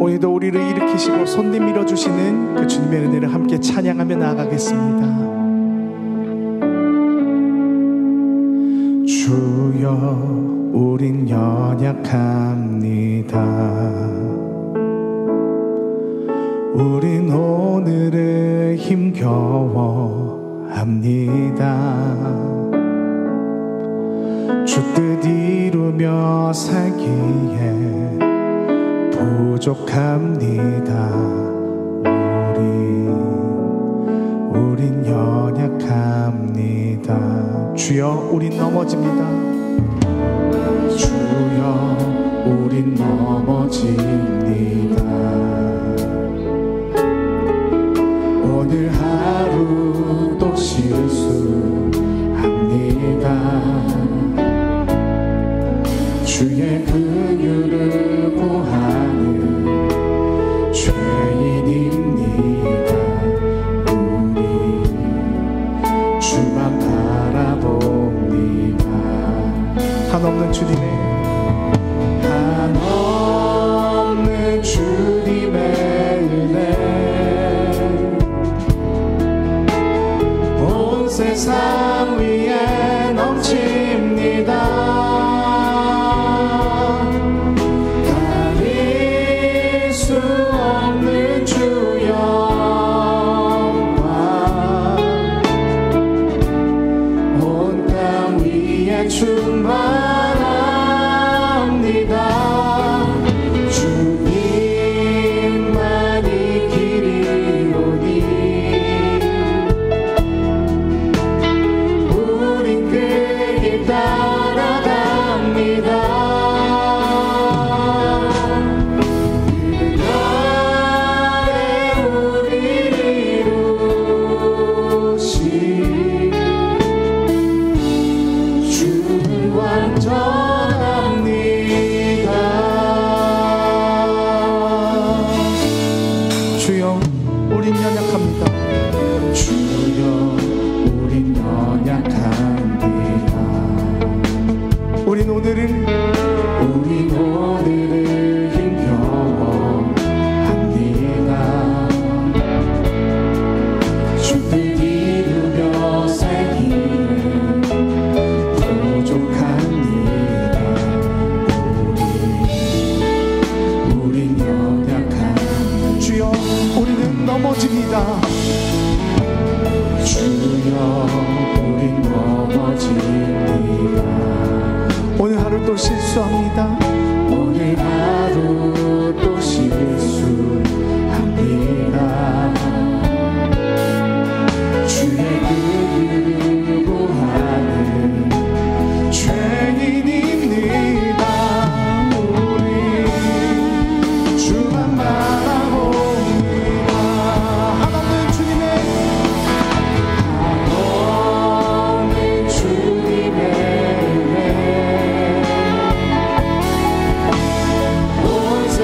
오늘도 우리를 일으키시고 손님 밀어주시는 그 주님의 은혜를 함께 찬양하며 나아가겠습니다. 주여 우린 연약합니다. 우린 오늘을 힘겨워합니다. 주 뜻 이루며 살기에 부족합니다. 우린 연약합니다. 주여 우린 넘어집니다. 주여 우린 넘어집니다. 오늘 하루 또 실수합니다. 주의 긍휼을 구하는 죄인입니다. 우리 주만 바라봅니다. 한없는 주님의 한없는 주님의 은혜 온 세상 위에 넘칩니다. 충만합니다. 주님만이 길이오니 우린 그 길 따라갑니다. 그날에 우리를 이루시 완전합니다. 주여 우린 연약합니다. 주여 우린 연약합니다. 우린 오늘을 힘겨워합니다. 주 뜻 이루며 살기에 부족합니다. 우린 연약합니다. 주여 우리는 넘어집니다. 주여 우린 넘어집니다. 오늘 하루 또 실수합니다. 오늘 하루 또 실수합니다. 주의 긍휼을 구하는 죄인입니다. 우리 주만 바라봅니다. 한없는 주님의 은혜 온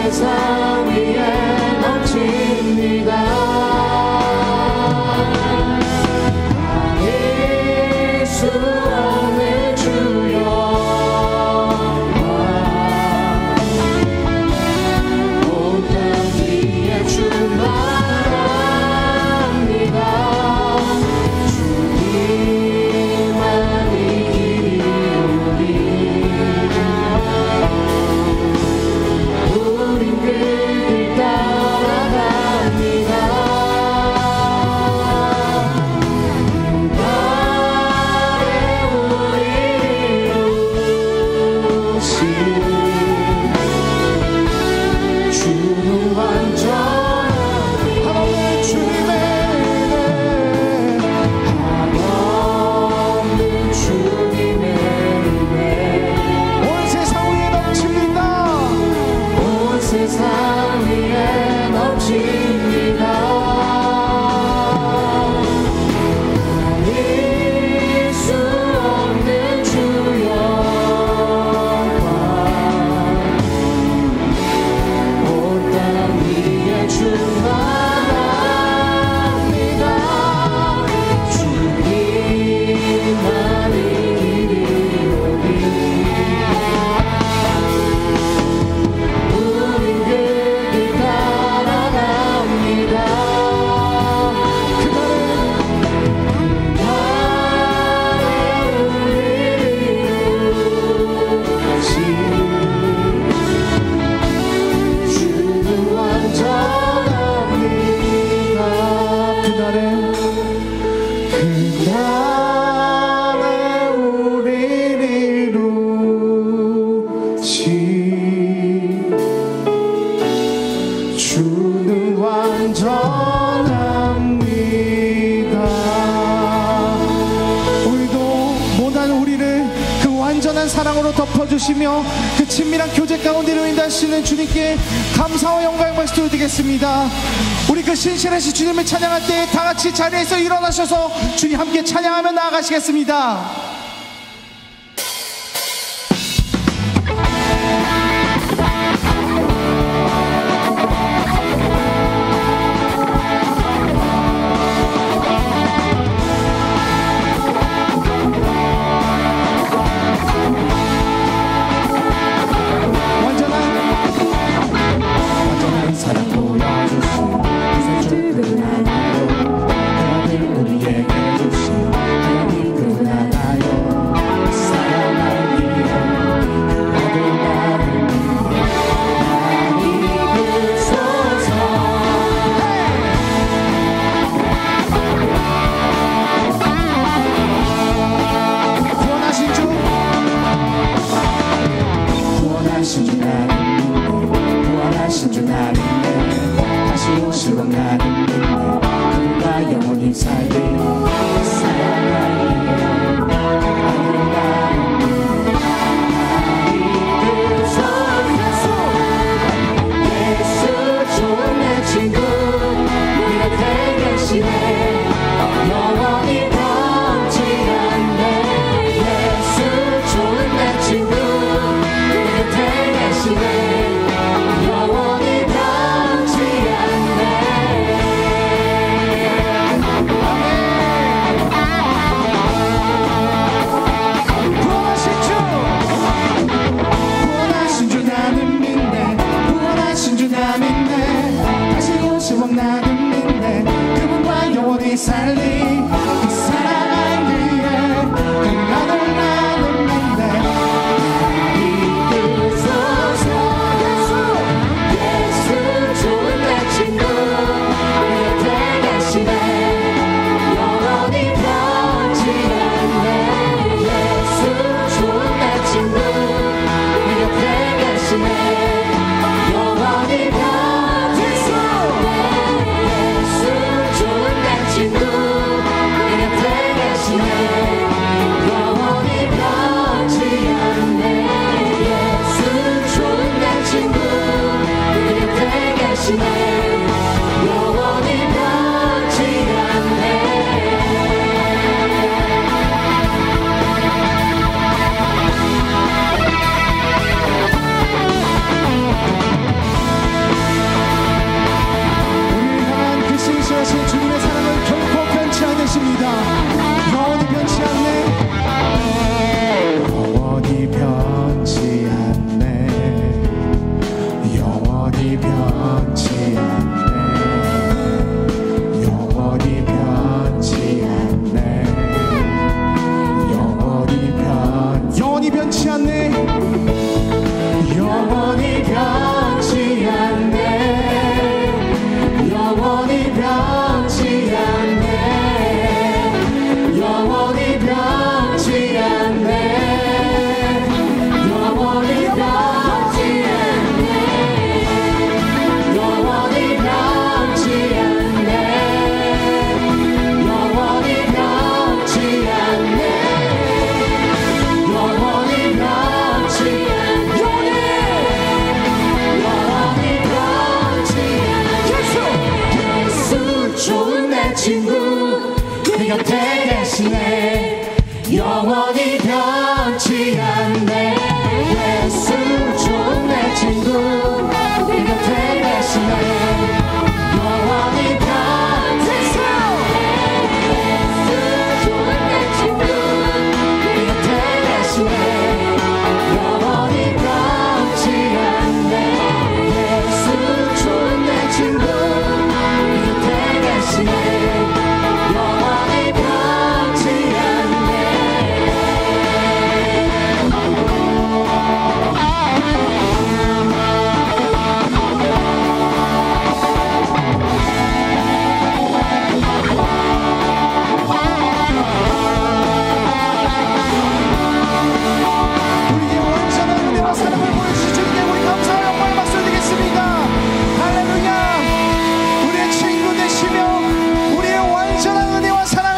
주시며 그 친밀한 교제 가운데로 인도하시는 주님께 감사와 영광의 말씀을 드리겠습니다. 우리 그 신실하신 주님을 찬양할 때 다 같이 자리에서 일어나셔서 주님 함께 찬양하며 나아가시겠습니다.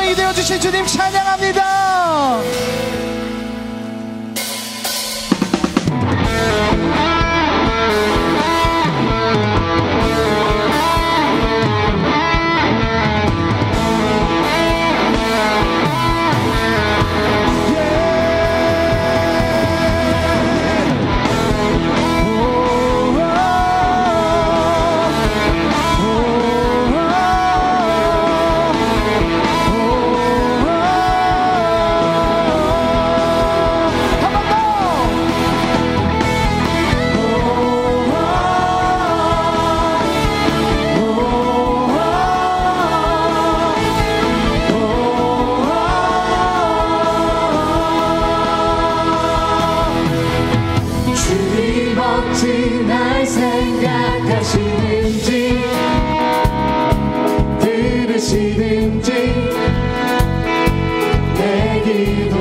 주님 찬양합니다. 어찌 날 생각하시는지 들으시는지 내 기도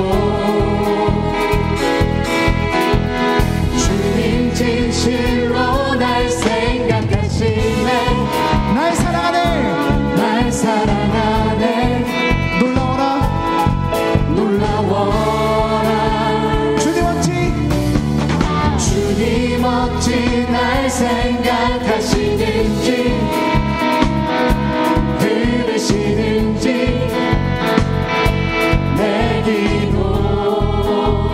주님 진실로 날 생각하시네 날 사랑하네 날 사랑하네 놀라워라 주님 어찌 날 생각하시는지 들으시는지 내 기도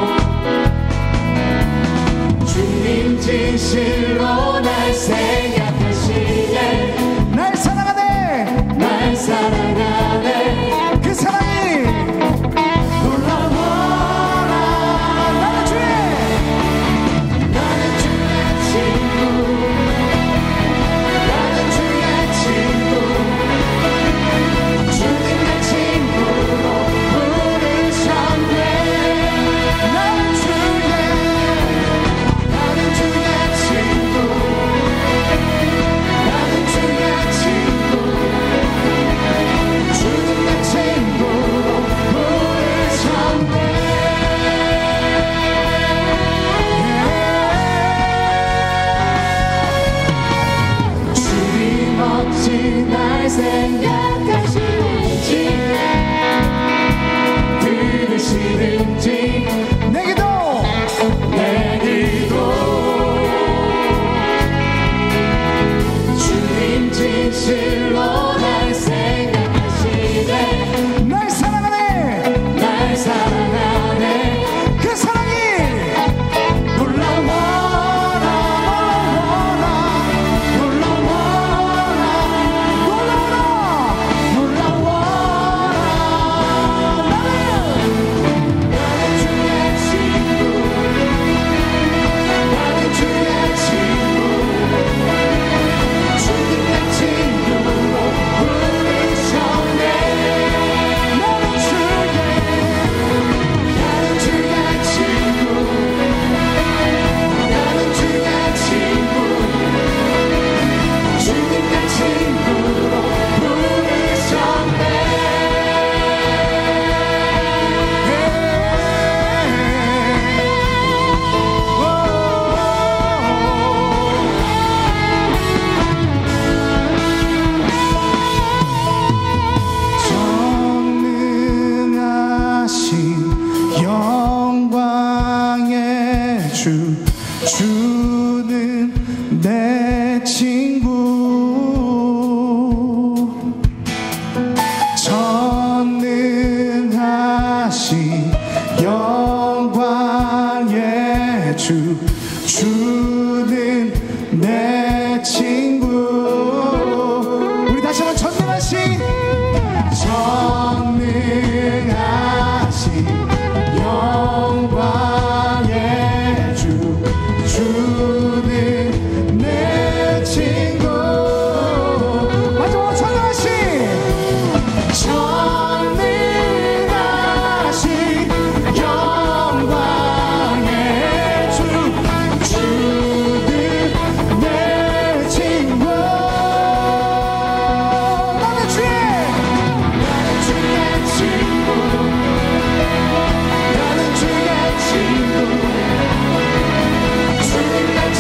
주님 진실로 날 생각하시네 날 사랑하네 날 사랑하네 그 사랑이 놀라워라 나는 주의 친구 나는 주의 친구 주님의 친구로 부르셨네 나는 주의 친구 나는 주의 친구 주님의 친구로 부르셨네 주님 어찌 날 생각하시는지 들으시는지 내 기도 내 기도 주님 진실로 날 생각하시네 날 사랑하네 날 사랑하네 그 사랑이 놀라워라 나는 주의 친구 나는 주의 친구 주님의 친구로 부르셨네 나는 주의 친구 나는 주의 친구 주님의 친구로 부르셨네 전능하신 영광의 주는 내 친구 전능하신 영광의 주는 내 친구 우리 다시 한번 전능하신 영광의 주는 내 친구 마지막으로 전능하신 영광의 주는 내 친구 나는 주의 친구 나는 주의 친구 주님의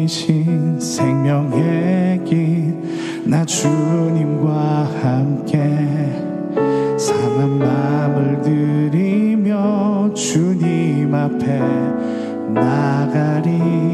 보이신 생명의 길 나 주님과 함께 상한 마음을 들이며 주님 앞에 나가리.